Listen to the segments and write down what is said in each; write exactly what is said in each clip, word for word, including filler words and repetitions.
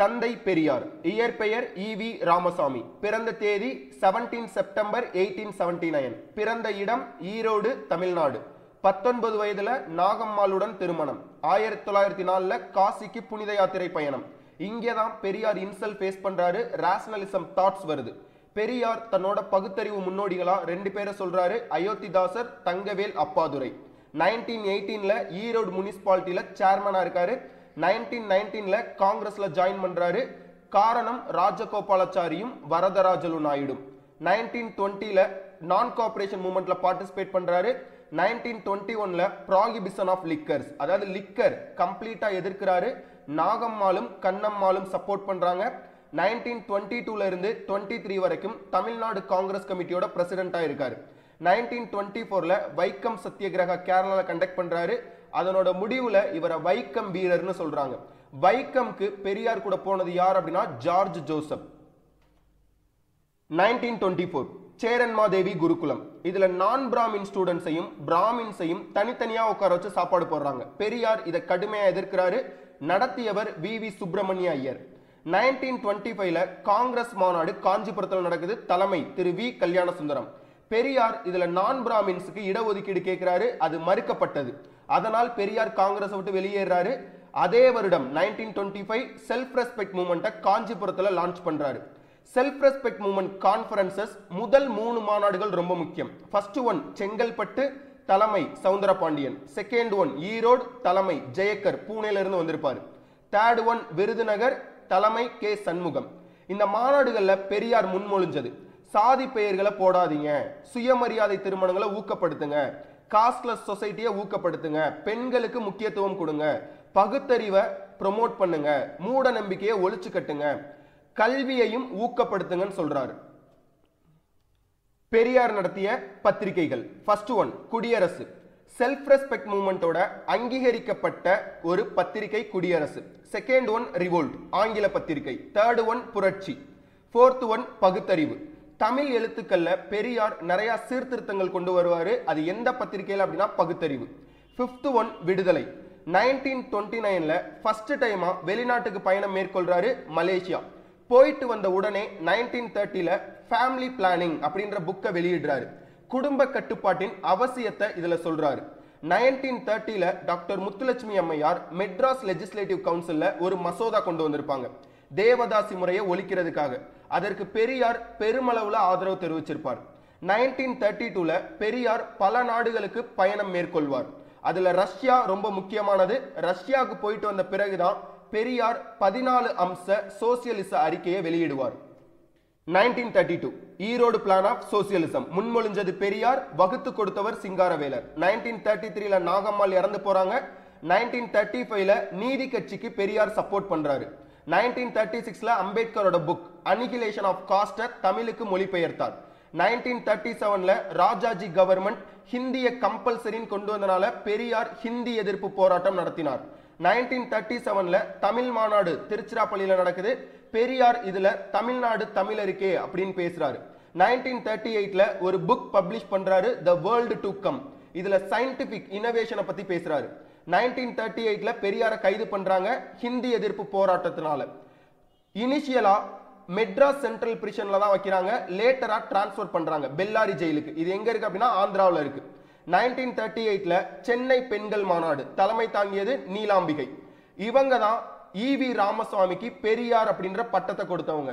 தந்தை பெரியார். இயற்பெயர் ஈவி ராமசாமி. பிறந்த தேதி பதினேழு செப்டம்பர் எயிட்டீன் செவன்டி நைன். பிறந்த இடம் ஈரோடு, தமிழ்நாடு. பத்தொன்பது வயதுல நாகம்மாளுடன் திருமணம். ஆயிரத்தி தொள்ளாயிரத்தி நாலுல காசிக்கு புனித யாத்திரை பயணம். இங்கேதான் பெரியார் இன்சல் ஃபேஸ் பண்றாரு. ரேஷனலிசம் தாட்ஸ் வருது. பெரியார் தன்னோட பகுத்தறிவு முன்னோடிகளா ரெண்டு பேரை சொல்றாரு. அயோத்திதாசர், தங்கவேல் அப்பாதுரை. நைன்டீன் எயிட்டீன்ல ஈரோடு முனிசிபாலிட்டியில சேர்மனா இருக்காரு. நைன்டீன் நைன்டீன்ல காங்கிரஸ்ல ஜாயின் பண்றாரு. காரணம் ராஜகோபாலாச்சாரியும் வரதராஜலு நாயுடும். நைன்டீன் டுவெண்ட்டில நான் கோஆபரேஷன் மூவ்மெண்ட்ல பார்ட்டிசிபேட் பண்றாரு. நைன்டீன் டுவெண்ட்டி ஒன்ல ப்ராகிபிஷன் ஆஃப் லிக்கர்ஸ், அதாவது லிக்கர் கம்ப்ளீட்டா எதிர்க்கிறாரு. நாகம்மாளும் கண்ணம்மாளும் சப்போர்ட் பண்றாங்க. நைன்டீன் டுவெண்ட்டி டூல இருந்து டுவெண்ட்டி த்ரீ வரைக்கும் தமிழ்நாடு காங்கிரஸ் கமிட்டியோட பிரசிடென்டா இருக்காரு. நைன்டீன் டுவெண்ட்டி ஃபோர்ல வைக்கம் சத்தியகிரக கேரளால கண்டக்ட் பண்றாரு. அதனோட முடிவுல இவரை வைக்கம் வீரர்னு சொல்றாங்க. வைக்கம்க்கு பெரியார் கூட போனது யார் அப்படின்னா George Joseph. Nineteen twenty four Cheranmahadevi Gurukulam. இதுல நான் பிராமின் ஸ்டூடெண்ட்ஸையும் பிராமின்ஸையும் தனித்தனியா உட்கார வச்சு சாப்பாடு போடுறாங்க. பெரியார் இதை கடுமையா எதிர்க்கிறாரு. நடத்தியவர் V V Subramania Iyer. Nineteen twenty ஃபைவ்ல காங்கிரஸ் மாநாடு காஞ்சிபுரத்தில் நடக்குது. தலைமை திரு வி கல்யாண சுந்தரம். பெரியார் இதுல நான் பிராமின்ஸுக்கு இடஒதுக்கீடு கேட்கிறாரு. அது மறுக்கப்பட்டது. அதனால் பெரியார் காங்கிரஸ் விட்டு வெளியேறாரு. அதே வருடம் nineteen twenty five self respect மூவ்மெண்ட்டை காஞ்சிபுரத்துல லான்ச் பண்றாரு. செல்ஃப் ரெஸ்பெக்ட் மூவ்மெண்ட் கான்ஃபரன்சஸ் முதல் மூணு மாநாடுகள் ரொம்ப முக்கியம். ஃபர்ஸ்ட் ஒன் செங்கல்பட்டு, தலைமை சவுந்தரபாண்டியன். செகண்ட் ஒன் ஈரோடு, தலைமை ஜெயக்கர், பூனேல இருந்து வந்திருப்பாரு. தேர்ட் ஒன் விருதுநகர், தலைமை கே சண்முகம். இந்த மாநாடுகள்ல பெரியார் முன்மொழிஞ்சது சாதி பெயர்களை போடாதீங்க, சுயமரியாதை திருமணங்களை ஊக்கப்படுத்துங்க, காஸ்ட்லெஸ் சொசைட்டியை ஊக்கப்படுத்துங்க, பெண்களுக்கு முக்கியத்துவம் கொடுங்க, பகுத்தறிவை ப்ரொமோட் பண்ணுங்க, மூட நம்பிக்கையை ஒழிச்சு கட்டுங்க, கல்வியையும் ஊக்கப்படுத்துங்கன்னு சொல்றாரு. பெரியார் நடத்திய பத்திரிகைகள். First one Kudiarasu. Self respect மூவ்மெண்டோட அங்கீகரிக்கப்பட்ட ஒரு பத்திரிகை குடியரசு. செகண்ட் ஒன் ரிவோல்ட், ஆங்கில பத்திரிகை. Third one Puratchi. Fourth one Pagutharivu. Tamil எழுத்துக்கள்ல Periyar நிறைய சீர்திருத்தங்கள் கொண்டு வருவாரு. அது எந்த பத்திரிகையில் அப்படின்னா Pagutharivu. Fifth one Viduthalai. Nineteen twenty நைன்ல ஃபர்ஸ்ட் டைமா வெளிநாட்டுக்கு பயணம் மேற்கொள்றாரு, மலேசியா. போயிட்டு வந்த உடனே நைன்டீன் தேர்ட்டில ஃபேமிலி பிளானிங் அப்படின்ற புக்கை வெளியிடுறாரு. குடும்ப கட்டுப்பாட்டின் அவசியத்தை இதுல சொல்றாரு. நைன்டீன் தேர்ட்டில டாக்டர் முத்துலட்சுமி அம்மையார் மெட்ராஸ் லெஜிஸ்லேட்டிவ் கவுன்சில்ல ஒரு மசோதா கொண்டு வந்திருப்பாங்க, தேவதாசி முறையை ஒழிக்கிறதுக்காக. அதற்கு பெரியார் பெருமளவுல ஆதரவு தெரிவிச்சிருப்பார். நைன்டீன் தேர்ட்டி டூல பெரியார் பல நாடுகளுக்கு பயணம் மேற்கொள்வார். அதுல ரஷ்யா ரொம்ப முக்கியமானது. ரஷ்யாவுக்கு போயிட்டு வந்த பிறகுதான் பெரியார் பதினாலு அம்ச சோசியலிச அறிக்கையை வெளியிடுவார். Nineteen thirty two Erode plan of socialism முன்மொழிஞ்சது பெரியார், வகுத்து கொடுத்தவர் சிங்காரவேலர். நைன்டீன் தேர்ட்டி த்ரீல நாகம்மாள் இறந்து போறாங்க. நைன்டீன் தேர்ட்டி ஃபைவ்ல நீதி கட்சிக்கு பெரியார் சப்போர்ட் பண்றாரு. நைன்டீன் தேர்ட்டி சிக்ஸ்ல அம்பேத்கரோட புக் அனிகிலேஷன் ஆஃப் காஸ்ட தமிழுக்கு மொழிபெயர்த்தார். நைன்டீன் தேர்ட்டி செவன்ல ராஜாஜி கவர்மெண்ட் ஹிந்தியை கம்பல்சரின்னு கொண்டு வந்தனால பெரியார் ஹிந்தி எதிர்ப்பு போராட்டம் நடத்தினார். நைன்டீன் தேர்ட்டி செவன்ல தமிழ் மாநாடு திருச்சிராப்பள்ளியில நடக்குது. பெரியார் இதுல தமிழ்நாடு தமிழருக்கே அப்படின்னு பேசுறாரு. நைன்டீன் தேர்ட்டி எயிட்ல ஒரு புக் பப்ளிஷ் பண்றாரு, த வேர்ல்டு டு கம். இதுல சயின்டிபிக் இனோவேஷனை பத்தி பேசுறாரு. நைன்டீன் தேர்ட்டி எயிட்ல பெரியாரை கைது பண்றாங்க ஹிந்தி எதிர்ப்பு போராட்டத்தினால. இனிஷியலா மெட்ராஸ் சென்ட்ரல் பிரிஷன்ல தான் வைக்கிறாங்க. லேட்டரா டிரான்ஸ்பர் பண்றாங்க பெல்லாரி ஜெயிலுக்கு. இது எங்க இருக்கு அப்படின்னா ஆந்திராவில் இருக்கு. நைன்டீன் தேர்ட்டி எயிட்ல சென்னை பெண்கள் மாநாடு, தலைமை தாங்கியது நீலாம்பிகை. இவங்க தான் ஈவி ராமசாமிக்கு பெரியார் அப்படின்ற பட்டத்தை கொடுத்தவங்க.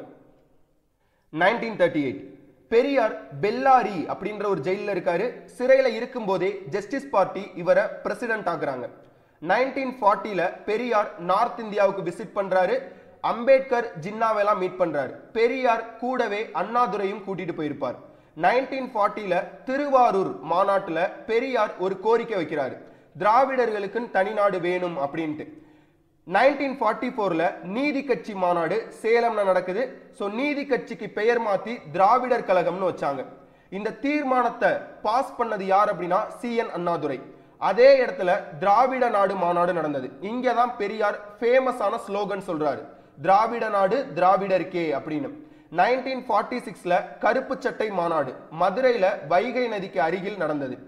Nineteen thirty eight Periyar Bellary அப்படின்ற ஒரு ஜெயில இருக்காரு. சிறையில இருக்கும் போதே ஜஸ்டிஸ் பார்ட்டி இவரை பிரசிடென்ட் ஆகுறாங்க. நைன்டீன் ஃபார்ட்டில பெரியார் நார்த் இந்தியாவுக்கு விசிட் பண்றாரு. அம்பேத்கர் ஜின்னாவெல்லாம் மீட் பண்றாரு. பெரியார் கூடவே அண்ணாதுரையும் கூட்டிட்டு போயிருப்பார். நைன்டீன் ஃபார்ட்டில திருவாரூர் மாநாட்டுல பெரியார் ஒரு கோரிக்கை வைக்கிறாரு, திராவிடர்களுக்கு தனிநாடு வேணும் அப்படின்ட்டு. நைன்டீன் ஃபார்ட்டி ஃபோர்ல நீதி கட்சி மாநாடு சேலம்ல நடக்குது. சோ நீதி கட்சிக்கு பெயர் மாத்தி திராவிடர் கழகம்னு வச்சாங்க. இந்த தீர்மானத்தை பாஸ் பண்ணது யார் அப்படின்னா சி என் அண்ணாதுரை. அதே இடத்துல திராவிட நாடு மாநாடு நடந்தது. இங்கதான் பெரியார் ஃபேமஸான ஸ்லோகன் சொல்றாரு, திராவிட நாடு திராவிடருக்கே அப்படின்னு. நைன்டீன் ஃபார்ட்டி சிக்ஸ்ல கருப்பு சட்டை மாநாடு மதுரையில வைகை நதிக்கு அருகில் நடந்தது.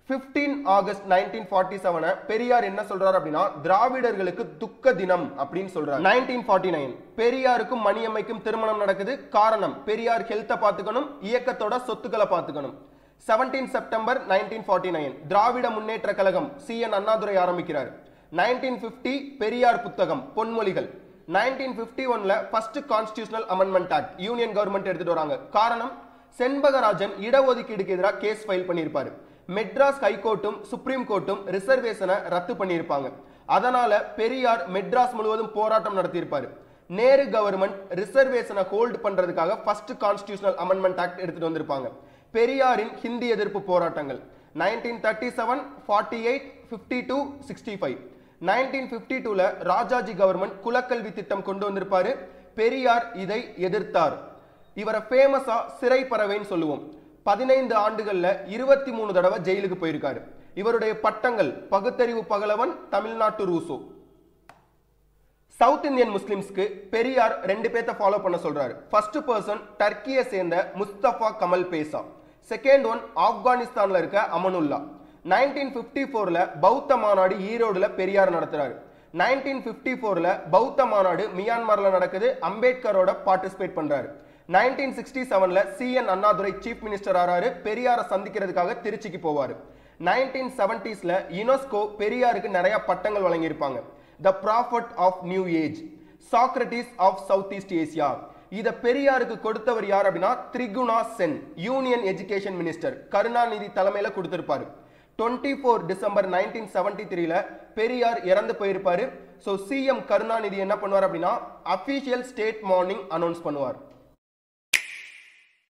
Fifteen August nineteen forty seven Periyar என்ன சொல்றாரு அப்படின்னா திராவிடர்களுக்கு துக்க தினம் அப்படின்னு சொல்றாரு. நைன்டீன் ஃபார்ட்டி நைன் பெரியாருக்கும் மணியம்மைக்கும் திருமணம் நடக்குது. காரணம் பெரியார் ஹெல்த்தை பார்த்துக்கணும், இயக்கத்தோட சொத்துக்களை பார்த்துக்கணும். Seventeen September nineteen forty nine Dravida Munnetra Kazhagam C N Annadurai ஆரம்பிக்கிறார். நைன்டீன் பிப்டி பெரியார் புத்தகம் பொன்மொழிகள். நைன்டீன் பிப்டி ஒன்ல first constitutional amendment act union government எடுத்துட்டு வராங்க. காரணம் செண்பகராஜன் இடஒதுக்கீடுக்கு எதிராக கேஸ் ஃபைல் பண்ணியிருப்பாரு. மெட்ராஸ் ஹைகோர்ட்டும் சுப்ரீம் கோர்ட்டும் ரிசர்வேஷனை ரத்து பண்ணியிருப்பாங்க. அதனால பெரியார் மெட்ராஸ் முழுவதும் போராட்டம் நடத்தியிருப்பாரு. நேரு கவர்மெண்ட் ரிசர்வேஷனை ஹோல்ட் பண்றதுக்காக ஃபர்ஸ்ட் கான்ஸ்டிடியூஷனல் அமெண்ட்மெண்ட் ஆக்ட் எடுத்துட்டு வந்திருப்பாங்க. பெரியாரின் ஹிந்தி எதிர்ப்பு போராட்டங்கள் nineteen thirty seven, forty eight, fifty two, sixty five. Nineteen fifty டூல ராஜாஜி கவர்மெண்ட் குலக்கல்வி திட்டம் கொண்டு வந்திருப்பாரு. பெரியார் இதை எதிர்த்தார். இவரை ஃபேமஸா சிறை பறவைன்னு சொல்லுவோம். பதினைந்து ஆண்டுகள்ல இருபத்தி மூணு தடவை ஜெயிலுக்கு போயிருக்காரு. இவருடைய பட்டங்கள் பகுத்தறிவு பகலவன், தமிழ்நாட்டு ரூசோ. சவுத் இந்தியன் முஸ்லிம்ஸ்க்கு பெரியார் ரெண்டு பேர்த்த ஃபாலோ பண்ண சொல்றாரு. ஃபர்ஸ்ட் பர்சன் டர்க்கியை சேர்ந்த முஸ்தபா கமல் பேசா. செகண்ட் ஒன் ஆப்கானிஸ்தான்ல இருக்க அமனுல்லா. நைன்டீன் பிப்டி ஃபோர்ல பௌத்த மாநாடு ஈரோடுல பெரியார் நடத்துறாரு. நைன்டீன் பிப்டி ஃபோர்ல பௌத்த மாநாடு மியான்மர்ல நடக்குது. அம்பேத்கரோட பார்ட்டிசிபேட் பண்றாரு. நைன்டீன் சிக்ஸ்டி செவன்ல C N Annadurai chief minister ஆறாரு. பெரியாரை சந்திக்கிறதுக்காக திருச்சிக்கு போவாரு. நைன்டீன் செவன்டீஸ்ல யுனெஸ்கோ பெரியாருக்கு நிறைய பட்டங்கள் வழங்கியிருப்பாங்க. The prophet of new age, Socrates of south east Asia. இத பெரியாருக்கு கொடுத்தவர் யார் அப்படின்னா Triguna Sen, union education minister, Karunanidhi தலைமையில கொடுத்திருப்பாரு. Twenty four December nineteen seventy த்ரீல பெரியார் இறந்து போயிருப்பாரு. ஸோ சிஎம் கருணாநிதி என்ன பண்ணுவார் அப்படின்னா அபிஷியல் ஸ்டேட் மார்னிங் அனௌன்ஸ் பண்ணுவார்.